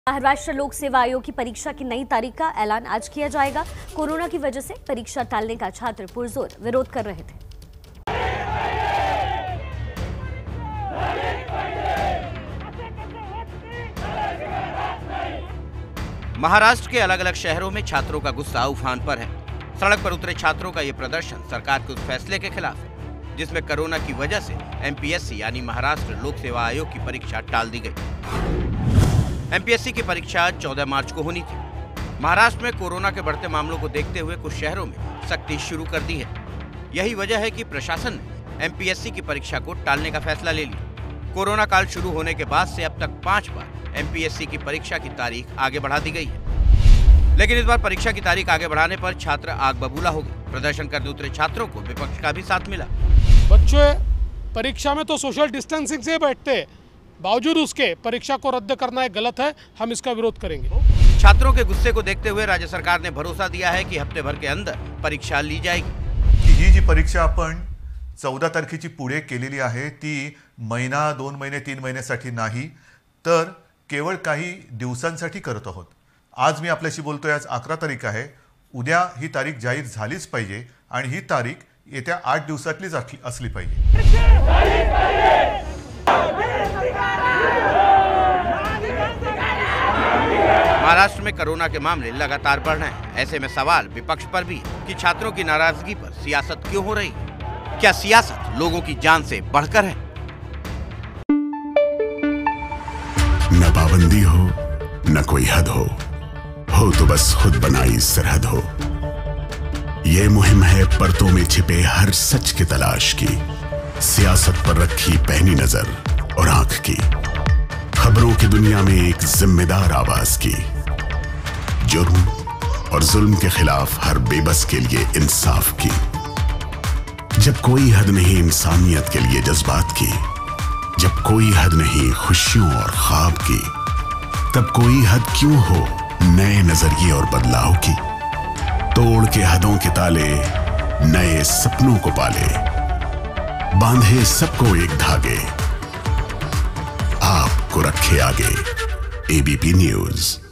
महाराष्ट्र लोक सेवा आयोग की परीक्षा की नई तारीख का ऐलान आज किया जाएगा। कोरोना की वजह से परीक्षा टालने का छात्र पुरजोर विरोध कर रहे थे। महाराष्ट्र के अलग अलग शहरों में छात्रों का गुस्सा उफान पर है। सड़क पर उतरे छात्रों का ये प्रदर्शन सरकार के उस फैसले के खिलाफ है जिसमें कोरोना की वजह से एमपीएससी यानी महाराष्ट्र लोक सेवा आयोग की परीक्षा टाल दी गई। एमपीएससी की परीक्षा 14 मार्च को होनी थी। महाराष्ट्र में कोरोना के बढ़ते मामलों को देखते हुए कुछ शहरों में सख्ती शुरू कर दी है। यही वजह है कि प्रशासन ने एमपीएससी की परीक्षा को टालने का फैसला ले लिया। कोरोना काल शुरू होने के बाद से अब तक 5 बार एमपीएससी की परीक्षा की तारीख आगे बढ़ा दी गई है, लेकिन इस बार परीक्षा की तारीख आगे बढ़ाने पर छात्र आग बबूला हो गए। प्रदर्शन करने उतरे छात्रों को विपक्ष का भी साथ मिला। बच्चों परीक्षा में तो सोशल डिस्टेंसिंग से बैठते हैं, बावजूद उसके परीक्षा को रद्द करना एक गलत है। हम इसका विरोध करेंगे। छात्रों के गुस्से को देखते हुए राज्य सरकार ने भरोसा दिया है कि हफ्ते भर के अंदर परीक्षा ली जाएगी। ही जी परीक्षा आपण 14 तारखेची पुढे केलेली आहे ती महिना 2 महिने 3 महिन्यासाठी नाही तर केवळ काही दिवसांसाठी करत आहोत। आज मी आपल्याशी बोलतोय, आज 11 तारीख आहे। उद्या ही तारीख जाहीर झालीच पाहिजे आणि ही तारीख येत्या 8 दिवसातलीच असली पाहिजे। महाराष्ट्र में कोरोना के मामले लगातार बढ़ रहे हैं। ऐसे में सवाल विपक्ष पर भी है कि छात्रों की नाराजगी पर सियासत क्यों हो रही है? क्या सियासत लोगों की जान से बढ़कर है? न पाबंदी हो न कोई हद हो तो बस खुद बनाई सरहद हो। ये मुहिम है परतों में छिपे हर सच की तलाश की, सियासत पर रखी पैनी नजर और आंख की, खबरों की दुनिया में एक जिम्मेदार आवाज की, जुर्म और जुल्म के खिलाफ हर बेबस के लिए इंसाफ की। जब कोई हद नहीं इंसानियत के लिए जज्बात की, जब कोई हद नहीं खुशियों और ख्वाब की, तब कोई हद क्यों हो नए नजरिए और बदलाव की। तोड़ के हदों के ताले नए सपनों को पाले, बांधे सबको एक धागे, आपको रखे आगे एबीपी न्यूज।